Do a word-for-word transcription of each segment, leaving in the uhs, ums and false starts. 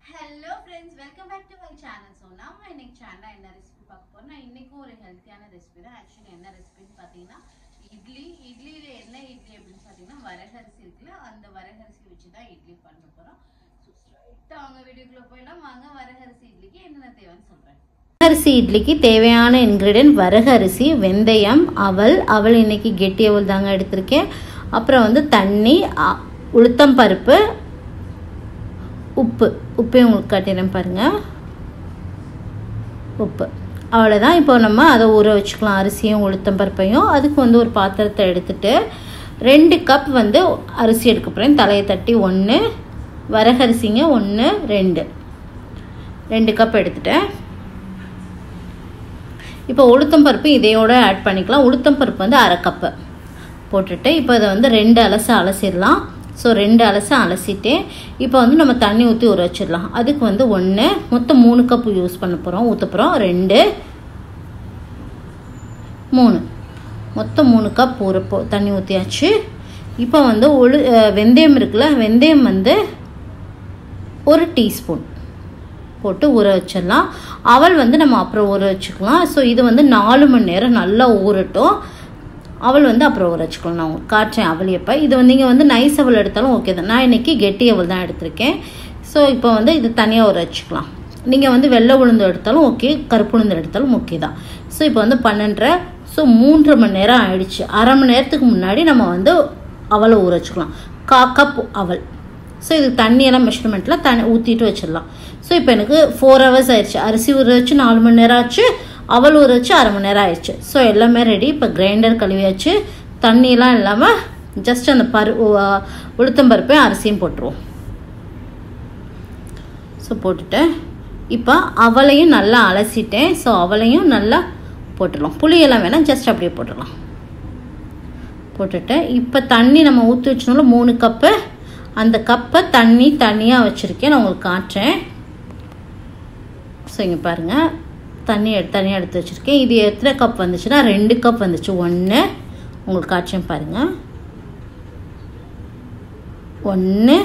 Hello friends, welcome back to my channel. So now my next channel என்ன recipe பார்க்க போறேன். நான் இன்னைக்கு ஒரு ஹெல்த்தியான ரெசிபி தான். एक्चुअली என்ன ரெசிபின்னு பாத்தீங்கன்னா இட்லி இட்லில என்ன இட்லி அப்படினு பாத்தீங்கன்னா வரகரிசி இருக்குல அந்த வரகரிசி வச்சு தான் இட்லி பண்ண போறோம். சோ ஸ்ட்ரைட்டா வாங்க வீடியோக்குள்ள போய்லாம். வாங்க வரகரிசி இட்லிக்கு என்னென்ன தேவைன்னு சொல்றேன். வரகரிசி இட்லிக்கு தேவையான இன்கிரிடியன்ட் வரகரிசி, வெந்தயம், அவல். அவல் இன்னைக்கு கெட்டி அவல் தாங்க எடுத்திருக்கேன். அப்புறம் வந்து தண்ணி, உளுத்தம் பருப்பு, உப்பு. உப்பையும் உங்களுக்கு காட்டிடுறேன் பாருங்கள். உப்பு அவ்வளோதான். இப்போ நம்ம அதை ஊற வச்சுக்கலாம், அரிசியும் உளுத்தம் பருப்பையும். அதுக்கு வந்து ஒரு பாத்திரத்தை எடுத்துட்டு ரெண்டு கப் வந்து அரிசி எடுக்க போகிறேன். தலையை தட்டி ஒன்று, வரகரிசிங்க ஒன்று, ரெண்டு ரெண்டு கப் எடுத்துட்டேன். இப்போ உளுத்தம் பருப்பு இதையோட ஆட் பண்ணிக்கலாம். உளுத்தம் பருப்பு வந்து அரை கப்பு போட்டுட்டு இப்போ இதை வந்து ரெண்டு அலசை அலசிடலாம். ஸோ ரெண்டு அலசை அலசிட்டேன். இப்போ வந்து நம்ம தண்ணி ஊற்றி ஊற வச்சிடலாம். அதுக்கு வந்து ஒன்று, மொத்தம் மூணு கப்பு யூஸ் பண்ண போகிறோம், ஊற்ற போகிறோம். ரெண்டு, மூணு, மொத்தம் மூணு கப் ஊற போ தண்ணி ஊற்றியாச்சு. இப்போ வந்து உளு வெந்தயம் இருக்குல்ல, வெந்தயம் வந்து ஒரு டீஸ்பூன் போட்டு ஊற வச்சிடலாம். அவல் வந்து நம்ம அப்புறம் ஊற வச்சுக்கலாம். ஸோ இது வந்து நாலு மணி நேரம் நல்லா ஊறட்டும். அவள் வந்து அப்புறம் ஊற வச்சுக்கலாம். நான் உங்களுக்கு காட்டுறேன் அவள் எப்போ. இது வந்து நீங்கள் வந்து நைஸ் அவள் எடுத்தாலும் ஓகே தான். நான் இன்றைக்கி கெட்டி அவள் தான் எடுத்திருக்கேன். ஸோ இப்போ வந்து இது தனியாக ஊற வச்சுக்கலாம். நீங்கள் வந்து வெள்ளை உளுந்து எடுத்தாலும் ஓகே, கருப்பு உளுந்து எடுத்தாலும் ஓகே தான். ஸோ இப்போ வந்து பன்னெண்டரை, ஸோ மூன்று மணி நேரம் ஆயிடுச்சு. அரை மணி நேரத்துக்கு முன்னாடி நம்ம வந்து அவளை ஊற வச்சுக்கலாம். கா கப் அவள். ஸோ இது தண்ணியெல்லாம் மெஷர்மெண்ட்டில் தண்ணி ஊற்றிட்டு வச்சிடலாம். ஸோ இப்போ எனக்கு ஃபோர் ஹவர்ஸ் ஆயிடுச்சு. அரிசி ஊற வச்சு நாலு மணி நேரம் ஆச்சு, அவள் ஊற வச்சு அரை மணி நேரம் ஆயிடுச்சு. ஸோ எல்லாமே ரெடி. இப்போ கிரைண்டர் கழுவியாச்சு. தண்ணியெலாம் இல்லாமல் ஜஸ்ட் அந்த பரு உளுத்தம் பருப்பையும் அரிசியும் போட்டுருவோம். ஸோ போட்டுட்டு இப்போ அவளையும் நல்லா அலசிட்டேன். ஸோ அவளையும் நல்லா போட்டுடலாம். புளியெல்லாம் வேணால் ஜஸ்ட் அப்படியே போட்டுடலாம். போட்டுட்டு இப்போ தண்ணி நம்ம ஊற்றி வச்சனால மூணு கப்பு, அந்த கப்பை தண்ணி தனியாக வச்சுருக்கேன். நான் உங்களுக்கு காட்டுறேன். ஸோ இங்கே பாருங்கள், தண்ணி எடுத்து தனியாக எடுத்து வச்சுருக்கேன். இது எத்தனை கப் வந்துச்சுன்னா ரெண்டு கப் வந்துச்சு. ஒன்று உங்களுக்கு காய்ச்சேன் பாருங்கள். ஒன்று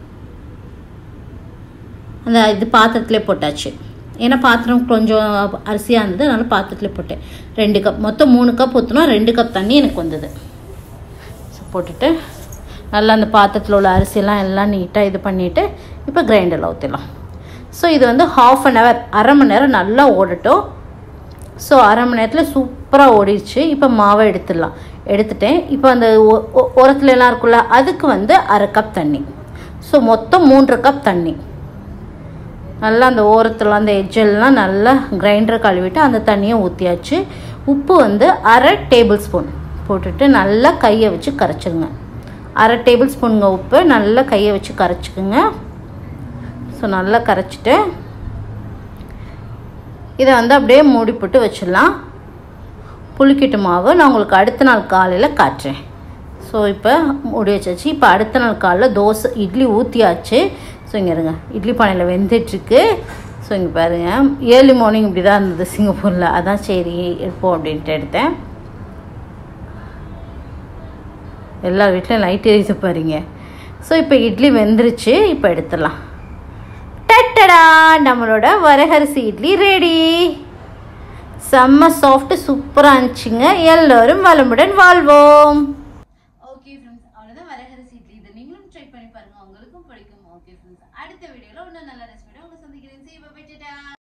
அந்த இது பாத்திரத்துலேயே போட்டாச்சு. ஏன்னா பாத்திரம் கொஞ்சம் அரிசியாக இருந்தது, அதனால் பாத்திரத்துலேயே போட்டேன். ரெண்டு கப், மொத்தம் மூணு கப் ஊற்றினா ரெண்டு கப் தண்ணி எனக்கு வந்தது. ஸோ போட்டுட்டு நல்லா அந்த பாத்திரத்தில் உள்ள அரிசியெல்லாம் எல்லாம் நீட்டாக இது பண்ணிவிட்டு இப்போ கிரைண்டரில் ஊற்றிடலாம். ஸோ இது வந்து ஹாஃப் அன் ஹவர், அரை மணி நேரம் நல்லா ஓடட்டும். ஸோ அரை மணி நேரத்தில் சூப்பராக ஓடிடுச்சு. இப்போ மாவை எடுத்துடலாம். எடுத்துட்டேன். இப்போ அந்த உரத்துலலாம் இருக்குல்ல, அதுக்கு வந்து அரை கப் தண்ணி. ஸோ மொத்தம் மூன்று கப் தண்ணி. நல்லா அந்த ஓரத்தில் அந்த எஜ்ஜெல்லாம் நல்லா கிரைண்டரை கழுவிட்டு அந்த தண்ணியை ஊற்றியாச்சு. உப்பு வந்து அரை டேபிள் ஸ்பூன் போட்டுட்டு நல்லா கையை வச்சு கரைச்சிருங்க. அரை டேபிள் ஸ்பூனுங்க உப்பு. நல்லா கையை வச்சு கரைச்சிக்குங்க. ஸோ நல்லா கரைச்சிட்டு இதை வந்து அப்படியே மூடி போட்டு வச்சிடலாம். புளிக்கட்டு மாவு நான் உங்களுக்கு அடுத்த நாள் காலையில் காட்டுறேன். ஸோ இப்போ மூடி வச்சாச்சு. இப்போ அடுத்த நாள் காலையில் தோசை இட்லி ஊற்றியாச்சு. ஸோ இங்கே இருங்க, இட்லி பானையில் வெந்துட்டுருக்கு. ஸோ இங்கே பாருங்கள், ஏர்லி மார்னிங் இப்படி தான் இருந்தது சிங்கப்பூரில். அதான் சரி எடுப்போம் அப்படின்ட்டு எடுத்தேன். எல்லா வீட்லையும் லைட் எரிச்சு பாருங்க. ஸோ இப்போ இட்லி வெந்துருச்சு. இப்போ எடுத்துடலாம். டட்டடா, நம்மளோட வரகரிசி இட்லி ரெடி. செம்ம சாஃப்ட், சூப்பராக இருந்துச்சுங்க. எல்லோரும் வளமுடன் வாழ்வோம். ஓகே ஃப்ரெண்ட்ஸ், அவ்வளோதான் வரகரிசி இட்லி. இதை நீங்களும் ட்ரை பண்ணி பாருங்க, உங்களுக்கும் பிடிக்கும். ஓகே ஃப்ரெண்ட்ஸ், அடுத்த வீடியோவில் இன்னும் நல்ல ரெசிபியோட உங்களை சந்திக்கிறேன்.